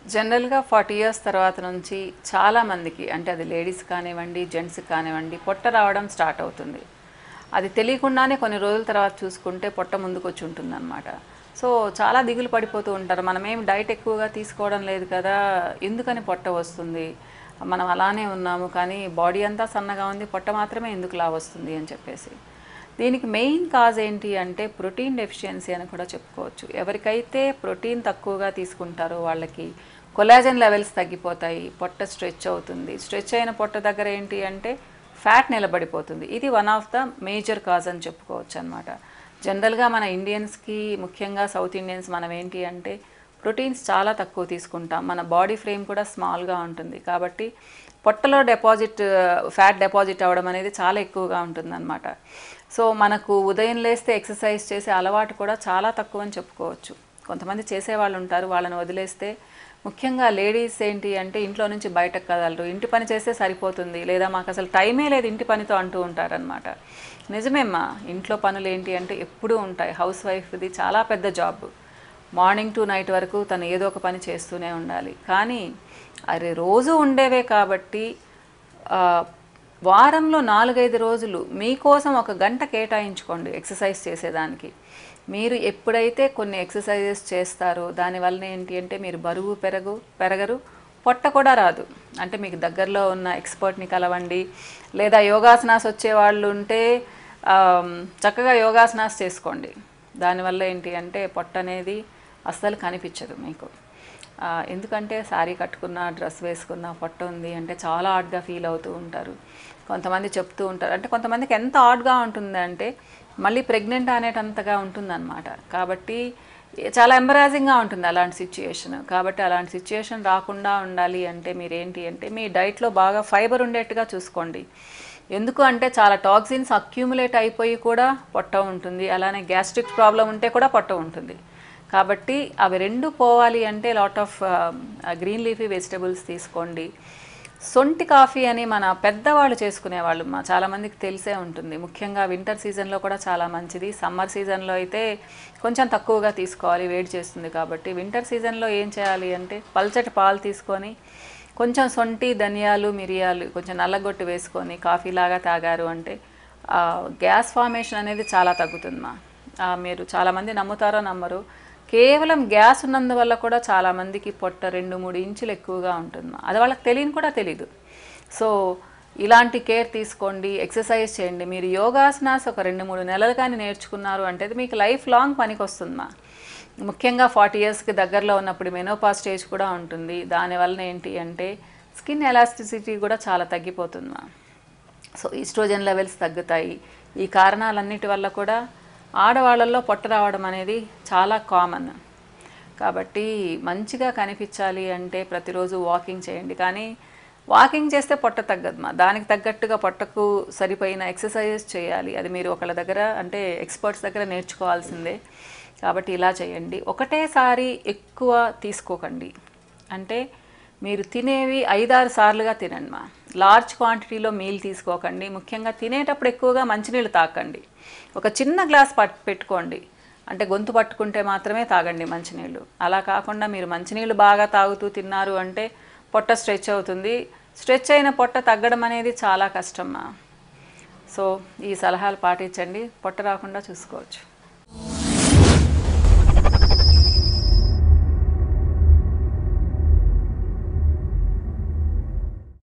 జనరల్‌గా 40 ఇయర్స్ తర్వాత నుంచి చాలామందికి అంటే అది లేడీస్ కానివ్వండి, జెంట్స్‌కి కానివ్వండి పొట్ట రావడం స్టార్ట్ అవుతుంది. అది తెలియకుండానే కొన్ని రోజుల తర్వాత చూసుకుంటే పొట్ట ముందుకొచ్చి ఉంటుందన్నమాట. సో, చాలా దిగులు పడిపోతూ ఉంటారు. మనమేమి డైట్ ఎక్కువగా తీసుకోవడం లేదు కదా! ఎందుకని పొట్ట వస్తుంది? మనం అలానే ఉన్నాము కానీ బాడీ అంతా సన్నగా ఉంది. పొట్ట మాత్రమే ఎందుకు లావొస్తుంది అని చెప్పేసి. దీనికి మెయిన్ కాజ్ ఏంటి అంటే ప్రోటీన్ డెఫిషియన్సీ అని కూడా చెప్పుకోవచ్చు. ఎవరికైతే ప్రోటీన్ తక్కువగా తీసుకుంటారో వాళ్ళకి కొలాజన్ లెవెల్స్ తగ్గిపోతాయి, పొట్ట స్ట్రెచ్ అవుతుంది. స్ట్రెచ్ అయిన పొట్ట దగ్గర ఏంటి అంటే ఫ్యాట్ నిలబడిపోతుంది. ఇది one of the major cause అని చెప్పుకోవచ్చు అనమాట. జనరల్గా మన ఇండియన్స్కి, ముఖ్యంగా సౌత్ ఇండియన్స్ మనం ఏంటి అంటే ప్రోటీన్స్ చాలా తక్కువ తీసుకుంటాం. మన బాడీ ఫ్రేమ్ కూడా స్మాల్గా ఉంటుంది కాబట్టి పొట్టలో ఫ్యాట్ డిపాజిట్ అవ్వడం అనేది చాలా ఎక్కువగా ఉంటుందన్నమాట. సో మనకు ఉదయం లేస్తే ఎక్సర్సైజ్ చేసే అలవాటు కూడా చాలా తక్కువ అని చెప్పుకోవచ్చు. కొంతమంది చేసేవాళ్ళు ఉంటారు, వాళ్ళని వదిలేస్తే. ముఖ్యంగా లేడీస్ ఏంటి అంటే ఇంట్లో నుంచి బయటకు కదలరు, ఇంటి పని చేస్తే సరిపోతుంది, లేదా మాకు అసలు టైమే లేదు ఇంటి పనితో అంటూ ఉంటారనమాట. నిజమేమ్మా, ఇంట్లో పనులు ఏంటి అంటే ఎప్పుడూ ఉంటాయి. హౌస్ వైఫ్ది చాలా పెద్ద జాబ్. మార్నింగ్ టు నైట్ వరకు తను ఏదో ఒక పని చేస్తూనే ఉండాలి. కానీ అది రోజు ఉండేవే కాబట్టి వారంలో 4-5 రోజులు మీకోసం ఒక గంట కేటాయించుకోండి ఎక్సర్సైజ్ చేసేదానికి. మీరు ఎప్పుడైతే కొన్ని ఎక్సర్సైజెస్ చేస్తారో దానివల్ల ఏంటి అంటే మీరు బరువు పెరగరు, పొట్ట కూడా రాదు. అంటే మీకు దగ్గరలో ఉన్న ఎక్స్పర్ట్ని కలవండి, లేదా యోగాసనాస్ వచ్చేవాళ్ళు ఉంటే చక్కగా యోగాసనాస్ చేసుకోండి. దానివల్ల ఏంటి అంటే పొట్ట అనేది అస్సలు కనిపించదు మీకు. ఎందుకంటే శారీ కట్టుకున్న, డ్రెస్ వేసుకున్న పొట్ట ఉంది అంటే చాలా ఆడ్గా ఫీల్ అవుతూ ఉంటారు. కొంతమంది చెప్తూ ఉంటారు, అంటే కొంతమందికి ఎంత ఆడ్గా ఉంటుందంటే మళ్ళీ ప్రెగ్నెంట్ అనేటంతగా ఉంటుందన్నమాట. కాబట్టి చాలా ఎంబరాజింగ్గా ఉంటుంది అలాంటి సిచ్యుయేషన్. కాబట్టి అలాంటి సిచ్యుయేషన్ రాకుండా ఉండాలి అంటే మీరేంటి అంటే మీ డైట్లో బాగా ఫైబర్ ఉండేట్టుగా చూసుకోండి. ఎందుకు అంటే చాలా టాక్సిన్స్ అక్యూములేట్ అయిపోయి కూడా పొట్ట ఉంటుంది, అలానే గ్యాస్ట్రిక్ ప్రాబ్లం ఉంటే కూడా పొట్ట ఉంటుంది. కాబట్టి అవి రెండు పోవాలి అంటే lot of green leafy vegetables తీసుకోండి. సొంటి కాఫీ అని మన పెద్దవాళ్ళు చేసుకునేవాళ్ళు చాలామందికి తెలిసే ఉంటుంది. ముఖ్యంగా వింటర్ సీజన్లో కూడా చాలా మంచిది. సమ్మర్ సీజన్లో అయితే కొంచెం తక్కువగా తీసుకోవాలి, వేడి చేస్తుంది కాబట్టి. వింటర్ సీజన్లో ఏం చేయాలి అంటే పల్చటి పాలు తీసుకొని కొంచెం సొంటి, ధనియాలు, మిరియాలు కొంచెం నల్లగొట్టు వేసుకొని కాఫీలాగా తాగారు అంటే గ్యాస్ ఫార్మేషన్ అనేది చాలా తగ్గుతుందమ్మా. మీరు చాలామంది నమ్ముతారో నమ్మరు, కేవలం గ్యాస్ ఉన్నందువల్ల కూడా చాలామందికి పొట్ట 2-3 ఇంచులు ఎక్కువగా ఉంటుంది. అది వాళ్ళకి తెలియని కూడా తెలీదు. సో ఇలాంటి కేర్ తీసుకోండి, ఎక్సర్సైజ్ చేయండి. మీరు యోగాసనాస్ ఒక 2-3 నెలలు కానీ నేర్చుకున్నారు అంటే అది మీకు లైఫ్ లాంగ్ పనికి వస్తుందమ్మా. ముఖ్యంగా 40 ఇయర్స్కి దగ్గరలో ఉన్నప్పుడు మెనోపాజ్ స్టేజ్ కూడా ఉంటుంది. దానివల్ల ఏంటి అంటే స్కిన్ ఎలాస్టిసిటీ కూడా చాలా తగ్గిపోతుందమ్మా. సో ఈస్ట్రోజన్ లెవెల్స్ తగ్గుతాయి. ఈ కారణాలన్నిటి వల్ల కూడా ఆడవాళ్ళల్లో పొట్ట రావడం అనేది చాలా కామన్. కాబట్టి మంచిగా కనిపించాలి అంటే ప్రతిరోజు వాకింగ్ చేయండి. కానీ వాకింగ్ చేస్తే పొట్ట తగ్గదమ్మా. దానికి తగ్గట్టుగా పొట్టకు సరిపోయిన ఎక్సర్సైజెస్ చేయాలి. అది మీరు ఒకళ్ళ దగ్గర అంటే ఎక్స్పర్ట్స్ దగ్గర నేర్చుకోవాల్సిందే. కాబట్టి ఇలా చేయండి. ఒకటేసారి ఎక్కువ తీసుకోకండి. అంటే మీరు తినేవి 5-6 సార్లుగా తినండి. లార్జ్ క్వాంటిటీలో మీల్ తీసుకోకండి. ముఖ్యంగా తినేటప్పుడు ఎక్కువగా మంచినీళ్ళు తాకండి. ఒక చిన్న గ్లాస్ పెట్టుకోండి, అంటే గొంతు పట్టుకుంటే మాత్రమే తాగండి మంచినీళ్ళు. అలా కాకుండా మీరు మంచినీళ్ళు బాగా తాగుతూ తిన్నారు అంటే పొట్ట స్ట్రెచ్ అవుతుంది. స్ట్రెచ్ అయిన పొట్ట తగ్గడం అనేది చాలా కష్టమ్మా. సో ఈ సలహాలు పాటించండి, పొట్ట రాకుండా చూసుకోవచ్చు.